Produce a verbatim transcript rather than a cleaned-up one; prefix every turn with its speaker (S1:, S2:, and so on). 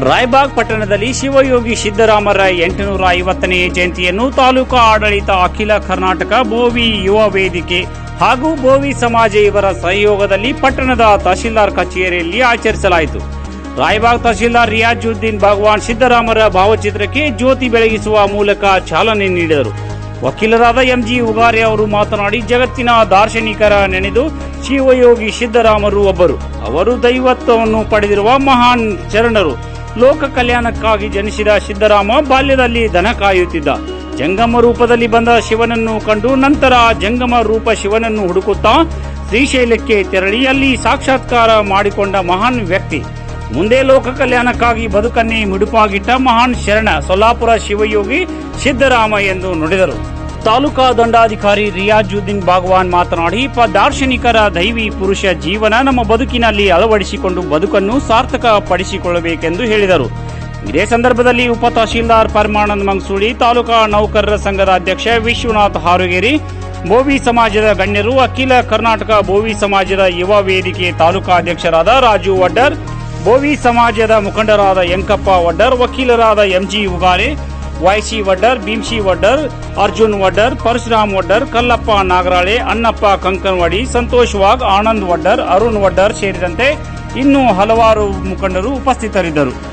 S1: ರಾಯಬಾಗ್ ಪಟ್ಟಣದಲ್ಲಿ ಶಿವಯೋಗಿ ಸಿದ್ದರಾಮರ ಎಂಟುನೂರ ಐವತ್ತನೇ ಜಯಂತಿಯನ್ನು ತಾಲೂಕಾ ಆಡಳಿತ, ಅಖಿಲ ಕರ್ನಾಟಕ ಬೋವಿ ಯುವ ವೇದಿಕೆ ಹಾಗೂ ಬೋವಿ ಸಮಾಜ ಇವರ ಸಹಯೋಗದಲ್ಲಿ ಪಟ್ಟಣದ ತಹಶೀಲ್ದಾರ್ ಕಚೇರಿಯಲ್ಲಿ ಆಚರಿಸಲಾಯಿತು. ರಾಯಬಾಗ್ ತಹಶೀಲ್ದಾರ್ ರಿಯಾಜುದ್ದೀನ್ ಭಗವಾನ್ ಸಿದ್ದರಾಮರ ಭಾವಚಿತ್ರಕ್ಕೆ ಜ್ಯೋತಿ ಬೆಳಗಿಸುವ ಮೂಲಕ ಚಾಲನೆ ನೀಡಿದರು. ವಕೀಲರಾದ ಎಂಜಿ ಉಗಾರೆ ಅವರು ಮಾತನಾಡಿ, ಜಗತ್ತಿನ ದಾರ್ಶನಿಕರ ನೆನೆದು ಶಿವಯೋಗಿ ಸಿದ್ದರಾಮರು ಒಬ್ಬರು. ಅವರು ದೈವತ್ವವನ್ನು ಪಡೆದಿರುವ ಮಹಾನ್ ಶರಣರು. ಲೋಕ ಕಲ್ಯಾಣಕ್ಕಾಗಿ ಜನಿಸಿದ ಸಿದ್ದರಾಮ ಬಾಲ್ಯದಲ್ಲಿ ದನ ಕಾಯುತ್ತಿದ್ದ. ಜಂಗಮ ರೂಪದಲ್ಲಿ ಬಂದ ಶಿವನನ್ನು ಕಂಡು ನಂತರ ಜಂಗಮ ರೂಪ ಶಿವನನ್ನು ಹುಡುಕುತ್ತಾ ಶ್ರೀಶೈಲಕ್ಕೆ ತೆರಳಿ ಅಲ್ಲಿ ಸಾಕ್ಷಾತ್ಕಾರ ಮಾಡಿಕೊಂಡ ಮಹಾನ್ ವ್ಯಕ್ತಿ. ಮುಂದೆ ಲೋಕ ಕಲ್ಯಾಣಕ್ಕಾಗಿ ಬದುಕನ್ನೇ ಮುಡುಪಾಗಿಟ್ಟ ಮಹಾನ್ ಶರಣ ಸೊಲ್ಲಾಪುರ ಶಿವಯೋಗಿ ಸಿದ್ದರಾಮ ಎಂದು ನುಡಿದರು. ತಾಲೂಕಾ ದಂಡಾಧಿಕಾರಿ ರಿಯಾಜುದ್ದೀನ್ ಭಗವಾನ್ ಮಾತನಾಡಿ, ದಾರ್ಶನಿಕರ ದೈವಿ ಪುರುಷ ಜೀವನ ನಮ್ಮ ಬದುಕಿನಲ್ಲಿ ಅಳವಡಿಸಿಕೊಂಡು ಬದುಕನ್ನು ಸಾರ್ಥಕ ಪಡಿಸಿಕೊಳ್ಳಬೇಕೆಂದು ಹೇಳಿದರು. ಇದೇ ಸಂದರ್ಭದಲ್ಲಿ ಉಪ ತಹಶೀಲ್ದಾರ್ ಪರಮಾನಂದ್ ಮಂಗಸೂಳಿ, ತಾಲೂಕಾ ನೌಕರರ ಸಂಘದ ಅಧ್ಯಕ್ಷ ವಿಶ್ವನಾಥ್ ಹಾರುಗೇರಿ, ಬೋವಿ ಸಮಾಜದ ಗಣ್ಯರು, ಅಖಿಲ ಕರ್ನಾಟಕ ಬೋವಿ ಸಮಾಜದ ಯುವ ವೇದಿಕೆ ತಾಲೂಕಾ ಅಧ್ಯಕ್ಷರಾದ ರಾಜು ವಡ್ಡರ್, ಬೋವಿ ಸಮಾಜದ ಮುಖಂಡರಾದ ಯಂಕಪ್ಪ ವಡ್ಡರ್, ವಕೀಲರಾದ ಎಂಜಿ ಉಗಾರೆ, ವೈಸಿ ವಡ್ಡರ್, ಭೀಮ್ಶಿ ವಡ್ಡರ್, ಅರ್ಜುನ್ ವಡ್ಡರ್, ಪರಶುರಾಮ್ ವಡ್ಡರ್, ಕಲ್ಲಪ್ಪ ನಾಗರಾಳೆ, ಅಣ್ಣಪ್ಪ ಕಂಕನವಾಡಿ, ಸಂತೋಷ್ ವಾಗ್, ಆನಂದ್ ವಡ್ಡರ್, ಅರುಣ್ ವಡ್ಡರ್ ಸೇರಿದಂತೆ ಇನ್ನೂ ಹಲವಾರು ಮುಖಂಡರು ಉಪಸ್ಥಿತರಿದ್ದರು.